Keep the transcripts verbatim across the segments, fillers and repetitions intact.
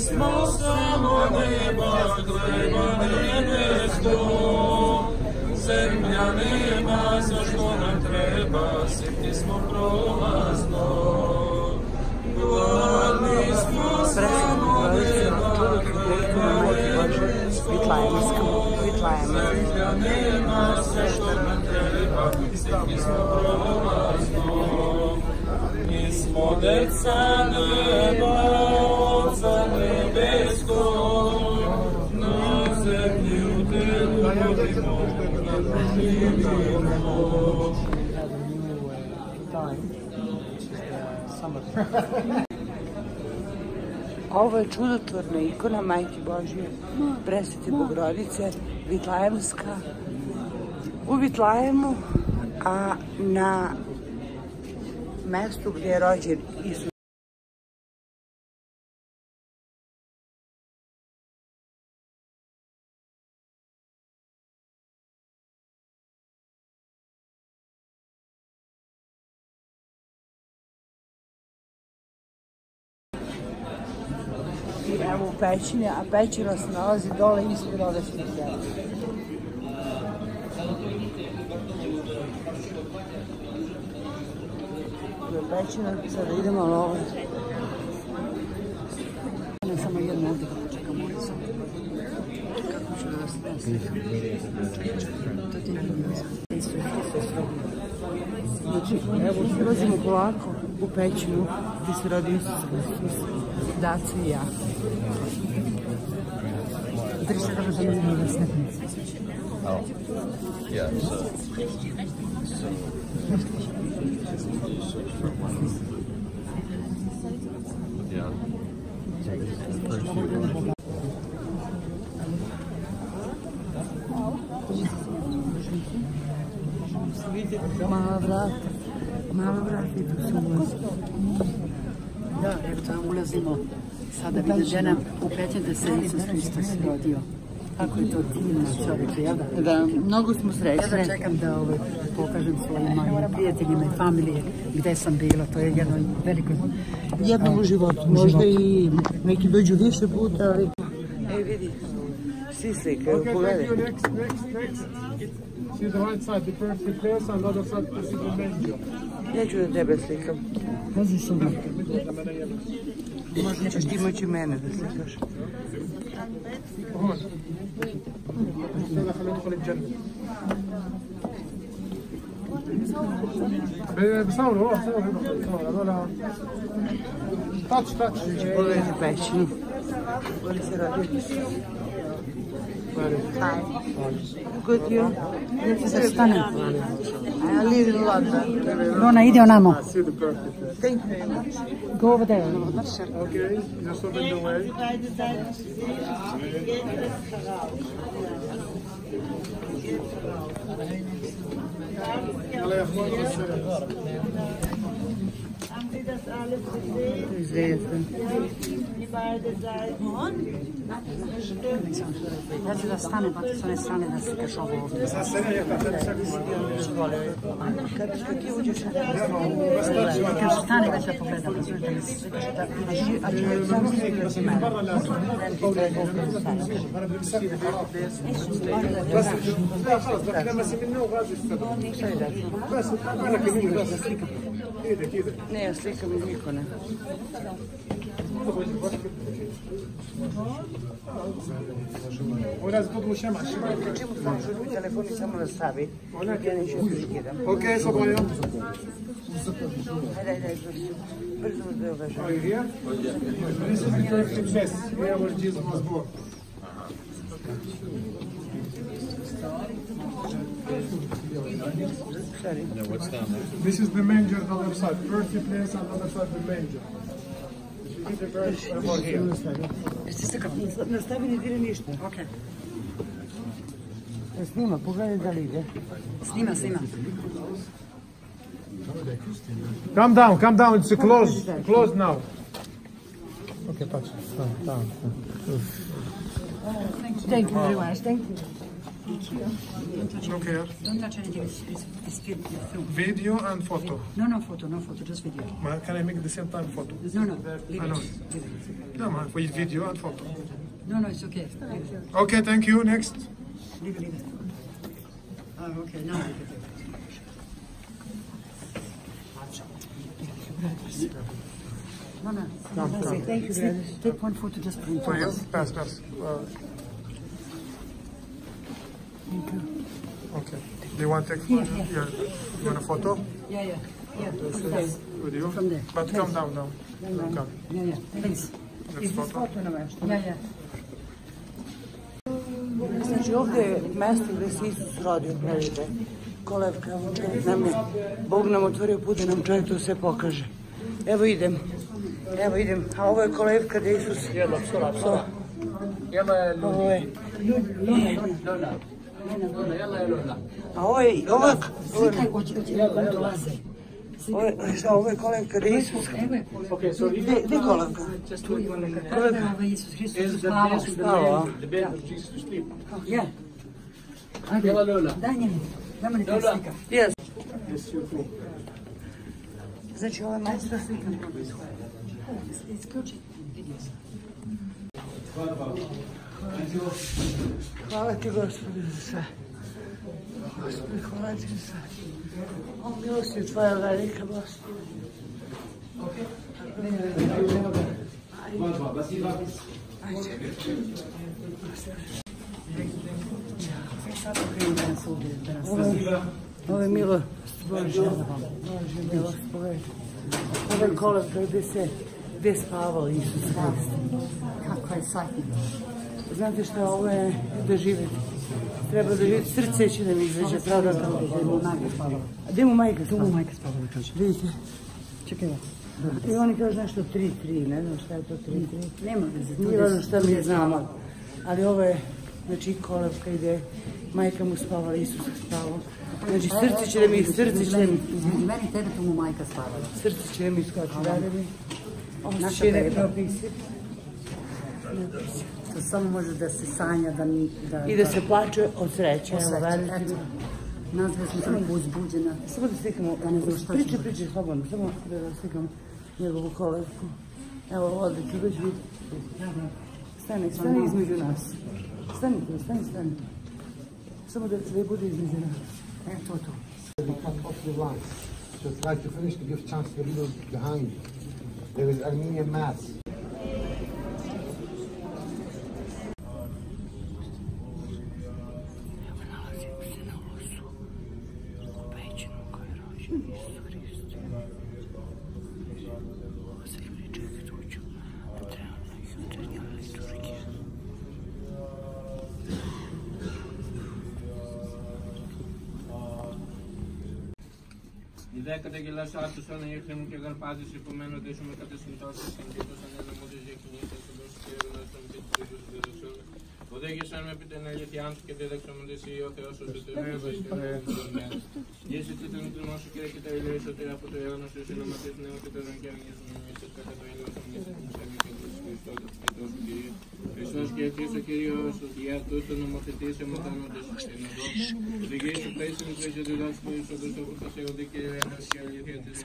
smo samo neba, gleba nebesko. Zemlja nema za što nam treba, sitni smo prolazno. Gladni smo samo neba, gleba nebesko. Zemlja nema za što nam treba, sitni smo prolazno. Mi smo deca neba, Oca nebeskog, na zemlju te ljubimo, na ljubimo. Ovo je čudotvorna ikona Majke Božje, Presvete Bogorodice, Vitlajemska, u Vitlajemu, a na mestu gdje je rođen Isus. I evo u pećini, a pećina se nalazi dole ispred ove slike. Tu je pećina, sada idemo ovo. Ne samo jedno ovdje da počekam ulicu. Kako ću da vas ne slikam? To ti ne vidim. Znači, evo, ulazimo polako u pećinu gdje se rodi Isus Hristos, Daca i ja. Tri se dobro zanimljiva stepnica. Oh, yeah, so, so, yeah. Mala vrata, mala vrata i tu se ulazi. Da, evo tamo ulazimo. Sada vidi žena u pećini da se Isus Hristos rodio. Kako je to divno čovječe, jel da? Da, mnogo smo srećni. Ja čekam da ovaj, pokažem svojim mojim prijateljima i familije gde sam bila. To je jedno veliko... Jedno u životu. Možda i neki dođu više puta, ali... Ej, vidi, svi slikaju, pogledaj. Next, next, next. See the right side, the perfect place, and the other side, the city manger. Neću da tebe slikam. Pazi se da. Možda ćeš ti moći mene da slikaš. بصوروا روح صوروا هذول تاتش تاتش Pogledajte pećinu. Voli se rodio. Hi. Good you? Neću da stanem. I live in London. Lona, ide onamo. Thank you very much. Go over there. Okay, just open the way. Ja ću da stanem, pa ti s one strane da slikaš ovo ovdje. Kad ti uđeš, kad stane da će pogledam, razumiješ da mi se slikaš, a ću da sam slikaš mene. Ne, ja slikam iz ikone. ولازم تضمن شمع Čemu sam želim telefon i samo da stavi? Ja neću da slikam. اوكي صبايا Hajde, hajde, brzo, brzo da uvažam. Are you here? This is the perfect place. Here where Jesus was born. Sorry. No, what's down there? This is the manger on the other side. Perfect place on the other side the manger. You the bird about here. Jeste se kako nastavi, ne dire ništa. Ok. Snima, pogledaj da li ide. Snima, snima. Come down, come down. It's closed. Closed now. Okay, touch. Down, down. Thank you very much. Thank you. Look here. Don't touch anything. It's, it's, it's film. Video and photo. No, no photo, no photo, just video. Ma can I make at the same time photo? No, no, leave I it. know. Leave it. No, ma with video and photo. No, no, it's okay. Leave it. Okay, thank you. Next. Leave it, leave it. Oh, okay, now leave it. No, no. Thank you, brothers. Take one photo just for For you? us. Pass, pass. Uh, Thank you. okay. Do you want to take photo? Yeah, yeah. You want a photo Yeah, yeah. Yeah, from there. with you? From there. But Please. come down now. Down, Come. Yeah, yeah, please. Let's photo. Yeah, yeah. Znači ovdje je mjesto gdje se Isus rodio, gledajte, kolevka, nam je, Bog nam otvorio put da nam čovjek to sve pokaže. Evo idem, evo idem, a ovo je kolevka gdje Isus... Jedno, sola, sola. Ovo je Luna. A ovo je, ovo je... Slikaj, hoće, hoće, dolaze. Ovo je, šta, ovo je kolevka gdje Isus... Gdje je kolevka? Tu je kolevka. Kolevka. Ovo je Isus Hristos spavao. Spavao. Ja. Ajde, daj njemu. Dajmo neka slika. Jes. Znači ovo je mjesto... Isključi. Vidio sam. Hvala ti, Gospodi, za sve. Gospodi, hvala ti za sve. O, milost je tvoja velika, Gospodi. Ovo je milost Božja. Božja milost Božja. Ovo je kolevka gdje se, gdje je spavao Isus Hrist. Kako je satnik. Znate što, ovo je doživjeti. Treba doživjeti, srce će da mi izađe, pravda da Gdje mu majka spavala. A gdje mu majka Tu mu spava? majka spavala, kaže. Vidite. Čekaj, ja. I oni kažu nešto tri tri, ne znam šta je to tri tri. Nema veze. Nije važno šta mi znamo. Ali ovo je, znači, kolevka gdje majka mu spavala, Isus spavao. Znači, srce će da mi, srce će da mi, Između meni i tebe tu mu majka spavala. srce će da mi skoči, da da mi. Ovo Naša će ne beba. propisi. To samo može da se sanja, da... da I da se plače od sreće. Evo, verujte mi. Nazve smo tako uzbuđena. Samo da slikamo, Ja ne znam šta priče, ćemo. priče, slobodno, samo da slikamo njegovu kolevku. Evo, ovdje ću već vidjeti. Stani, stani između nas. Stani tu, stani, stani. Samo da sve bude između nas. E, to, to. We cut off the line. So try to finish to give chance to the people behind. There is Armenian Mass. Δέκατα γελασάτους αν ήρθαν και γαρπάδες υπομένοντες με κατεσυντώσεις συντήτως αν εναμούντες διακινήτες εντός του έρωνας των τίτλους του δεδοσών. Οδήγησαν με επί την αλήθειά του και διδαξόμοντες ή ο Θεός ως ο Θεός και ο Θεός. Γέσετε τον κτηνό σου Κύριε και τα ηλίους ότι από το έρωνος του συνομματές νέου και παιδών και αγνίζουν μίσες κατά το ήλιος των μίσες του Σαββή και του Χριστός του Χριστός του Κυρίου. Χριστός και Χριστός ο Κύριος, ο Διάτος των νομοθετής εμοτανόντες στην οδό. Οδηγείς σου πέσουν και σε διδάσεις του Ιησόδους το που θα σε οδεί και ένας και αλήθεια της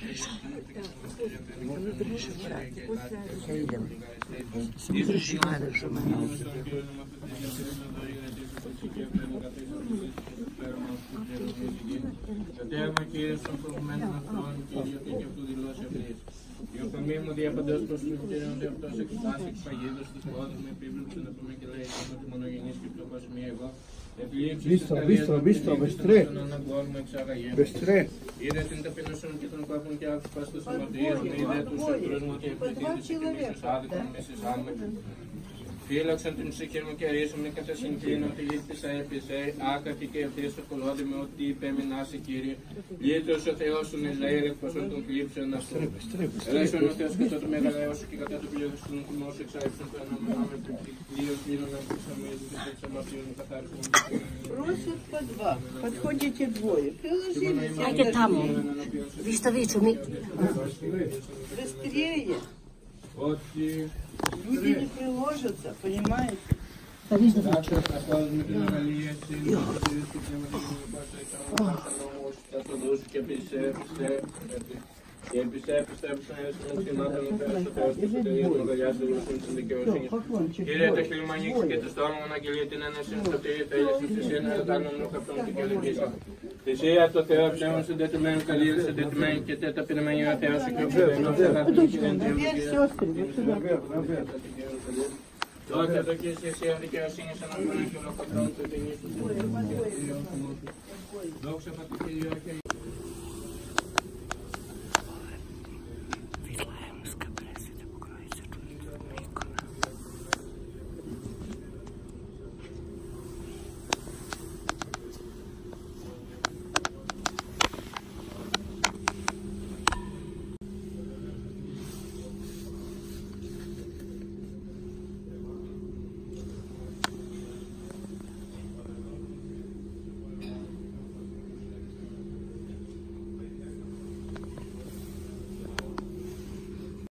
Το τέρμα Κύριε στον προηγουμένων αυτών, Κύριε και αυτού δηλώσει ευρύς. Η ορθομή μου διαπαντός προς τους Κύριον ότι αυτός εκφράσει εξπαγίδος της πόδας με επίβλεψε να πούμε και λέει ότι μονογενής και φτωχός μη εγώ. Bistro, bistro, bistro, bistro. Bistro. Είδε την ταπεινωσόν και τον πάπων και άκουσπας τους αμαρτίες μου, είδε τους εχθρούς μου και επιτήρησες και μίσους άδικον μίσους άμμεν. Φύλαξαν την ψυχή μου και αρίσουν κατά συγκλίνω τη λύπησα έπισε, άκαθη και ευθύς το κολόδι με ότι υπέμεινάσαι Κύριε. Λύτως ο Θεός σου Ισραήλ εκπασόν των πλήψεων αυτού. Ελέησον ο Θεός κατά το μεγαλαίο σου και κατά το πλήρως του νουκουμός σου εξάριψον το αναμονά με την πλήρως πλήρων να επισαμίζουν και τις αμαρτίες μου καθάρισουν. Просят по два. Подходите двое. Приложились. Ajde tamo. Vi što viču, mi... Быстрее. Ότι Люди не приложатся, понимаете? Δάκτυλο καθόλου με την αγαλία στην Κύριος και πνεύματος και πάσα εις νόμος θα το δώσει και πιστεύστε και πιστεύστε να έσουν θυμάτων ο Θεός ο Θεός και σωτηρία των αγκαλιάς του Ρωσούν της δικαιοσύνης. Κύριε το χείλημα ανοίξει και το στόμα μου να αγγελεί την ένεση μου σωτηρία θέλεις μου θυσία να κάνω μου καυτόν και κελεγγύσα. Θυσία το Θεό πνεύμα συντετωμένου καλύρι συντετωμένη και τέτα πειρημένη ο Θεός ο Κύριος ο Θεός Δώστε το και εσύ εσύ δικαιοσύνης αναφορά και ολοκαυτών του ταινίου του Δόξα Πατρί και Υιό και